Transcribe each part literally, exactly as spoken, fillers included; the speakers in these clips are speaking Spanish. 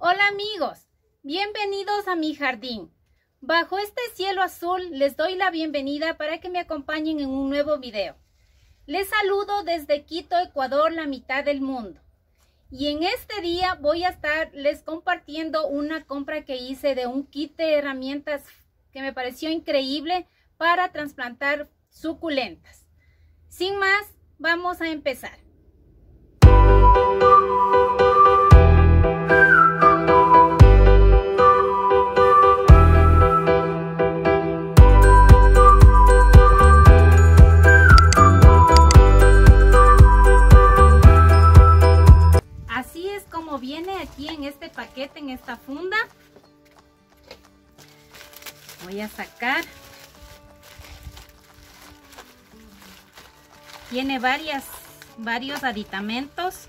Hola amigos, bienvenidos a mi jardín. Bajo este cielo azul les doy la bienvenida para que me acompañen en un nuevo video. Les saludo desde Quito, Ecuador, la mitad del mundo. Y en este día voy a estarles compartiendo una compra que hice de un kit de herramientas que me pareció increíble para trasplantar suculentas. Sin más, vamos a empezar. Así es como viene aquí en este paquete, en esta funda. Voy a sacar. Tiene varias, varios aditamentos.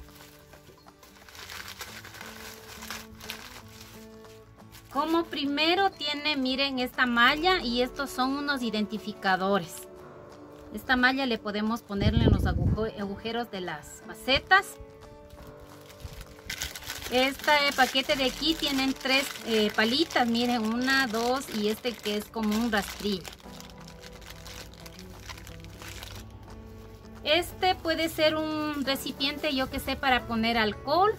Como primero tiene, miren, esta malla y estos son unos identificadores. Esta malla le podemos ponerle en los agujeros de las macetas. Este paquete de aquí tienen tres eh, palitas, miren, una, dos y este que es como un rastrillo. Este puede ser un recipiente, yo que sé, para poner alcohol.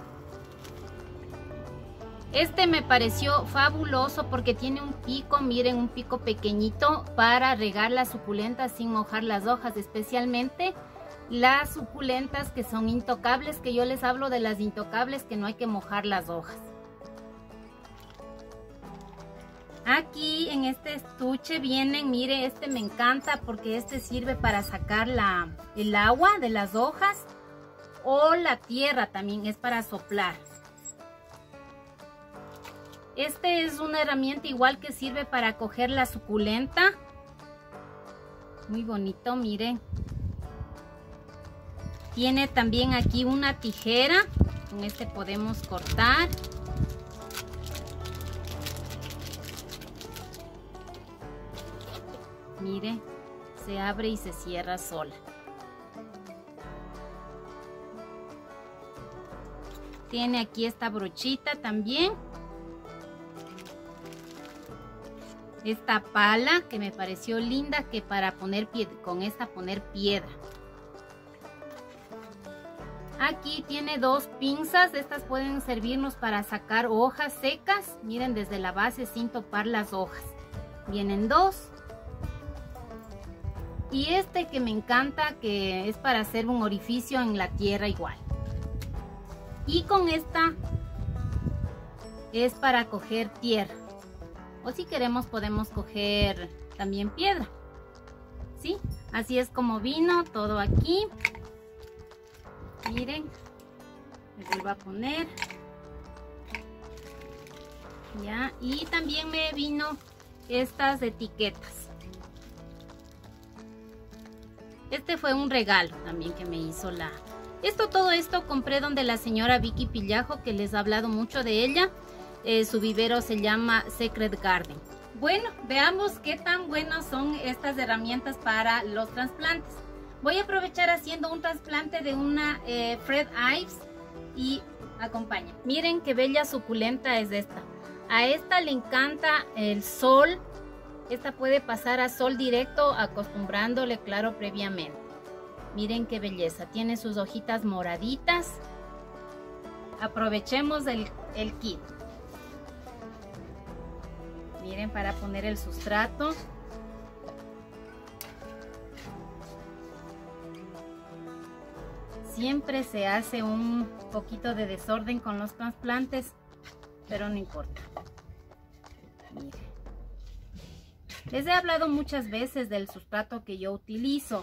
Este me pareció fabuloso porque tiene un pico, miren, un pico pequeñito para regar las suculentas sin mojar las hojas, especialmente las suculentas que son intocables, que yo les hablo de las intocables que no hay que mojar las hojas. Aquí en este estuche vienen, mire, este me encanta porque este sirve para sacar la, el agua de las hojas o la tierra, también es para soplar. Este es una herramienta igual que sirve para coger la suculenta. Muy bonito, miren. Tiene también aquí una tijera, con este podemos cortar. Mire, se abre y se cierra sola. Tiene aquí esta brochita también. Esta pala que me pareció linda, que para poner pie, con esta poner piedra. Aquí tiene dos pinzas, estas pueden servirnos para sacar hojas secas, miren, desde la base sin topar las hojas. Vienen dos. Y este que me encanta, que es para hacer un orificio en la tierra igual. Y con esta es para coger tierra. O si queremos podemos coger también piedra. ¿Sí? Así es como vino todo aquí. Miren, me vuelvo a poner. Ya, y también me vino estas etiquetas. Este fue un regalo también que me hizo la... Esto, todo esto compré donde la señora Vicky Pillajo, que les he hablado mucho de ella. Eh, su vivero se llama Secret Garden. Bueno, veamos qué tan buenas son estas herramientas para los trasplantes. Voy a aprovechar haciendo un trasplante de una eh, Fred Ives y acompañen. Miren qué bella suculenta es esta. A esta le encanta el sol. Esta puede pasar a sol directo, acostumbrándole, claro, previamente. Miren qué belleza. Tiene sus hojitas moraditas. Aprovechemos el, el kit. Miren, para poner el sustrato. Siempre se hace un poquito de desorden con los trasplantes, pero no importa. Miren. Les he hablado muchas veces del sustrato que yo utilizo.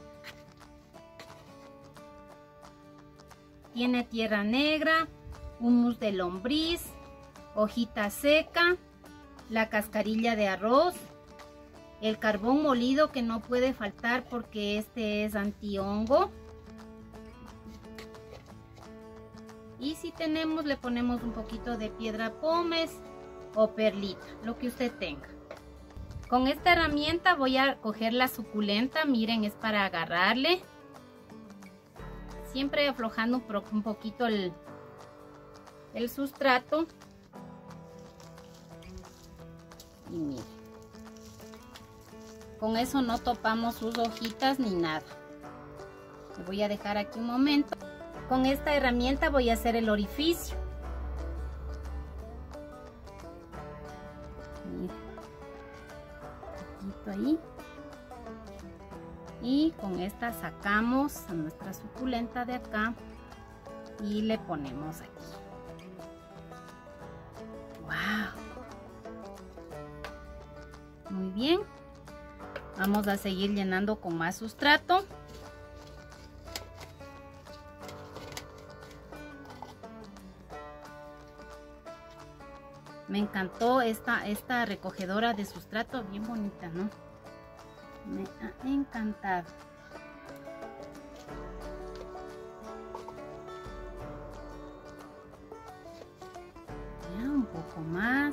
Tiene tierra negra, humus de lombriz, hojita seca, la cascarilla de arroz, el carbón molido que no puede faltar porque este es antihongo. Y si tenemos, le ponemos un poquito de piedra pómez o perlita, lo que usted tenga. Con esta herramienta voy a coger la suculenta, miren, es para agarrarle. Siempre aflojando un poquito el, el sustrato. Y miren, con eso no topamos sus hojitas ni nada. Le voy a dejar aquí un momento. Con esta herramienta voy a hacer el orificio. Miren, un poquito ahí. Y con esta sacamos a nuestra suculenta de acá y le ponemos aquí. ¡Wow! Muy bien. Vamos a seguir llenando con más sustrato. Me encantó esta, esta recogedora de sustrato, bien bonita, ¿no? Me ha encantado. Ya, un poco más.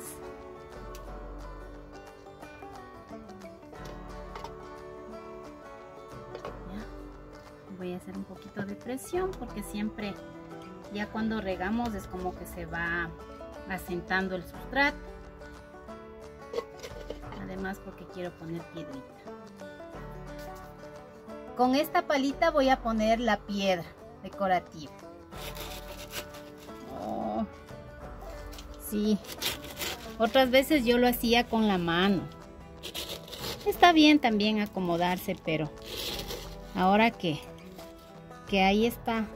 Ya. Voy a hacer un poquito de presión porque siempre, ya cuando regamos es como que se va asentando el sustrato. Además porque quiero poner piedrita. Con esta palita voy a poner la piedra decorativa. Oh, sí, otras veces yo lo hacía con la mano. Está bien también acomodarse, pero ahora que, que hay esta,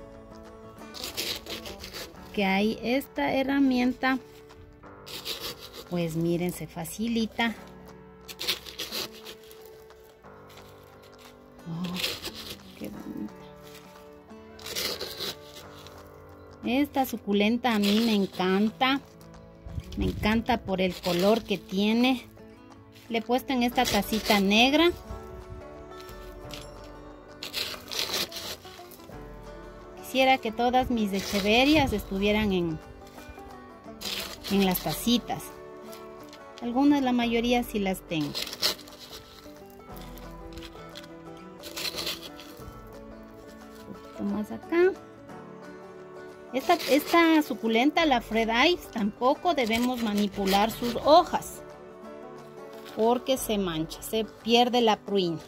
que hay esta herramienta, pues miren, se facilita. Oh, qué bonita. Esta suculenta a mí me encanta. Me encanta por el color que tiene. Le he puesto en esta tacita negra. Quisiera que todas mis echeverias estuvieran en, en las tacitas. Algunas, la mayoría sí las tengo. Más acá. Esta, esta suculenta, la Fred Ives, tampoco debemos manipular sus hojas porque se mancha, se pierde la pruina.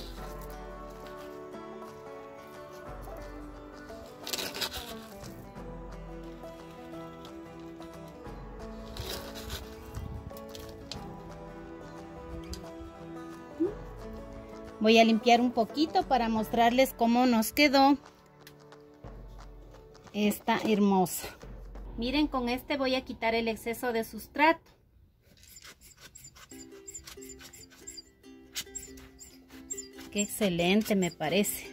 Voy a limpiar un poquito para mostrarles cómo nos quedó esta hermosa. Miren, con este voy a quitar el exceso de sustrato. Qué excelente me parece.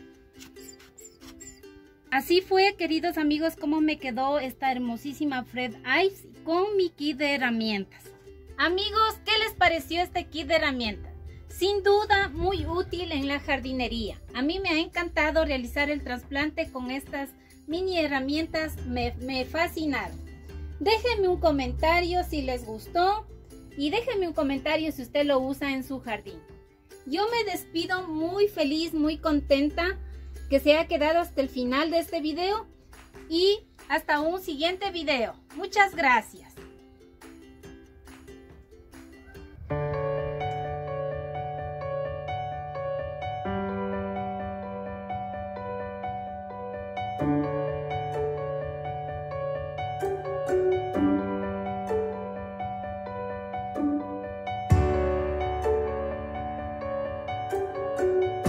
Así fue, queridos amigos, como me quedó esta hermosísima Fred Ives con mi kit de herramientas. Amigos, ¿qué les pareció este kit de herramientas? Sin duda muy útil en la jardinería. A mí me ha encantado realizar el trasplante con estas mini herramientas, me, me fascinaron. Déjenme un comentario si les gustó y déjenme un comentario si usted lo usa en su jardín. Yo me despido muy feliz, muy contenta que se haya quedado hasta el final de este video y hasta un siguiente video. Muchas gracias.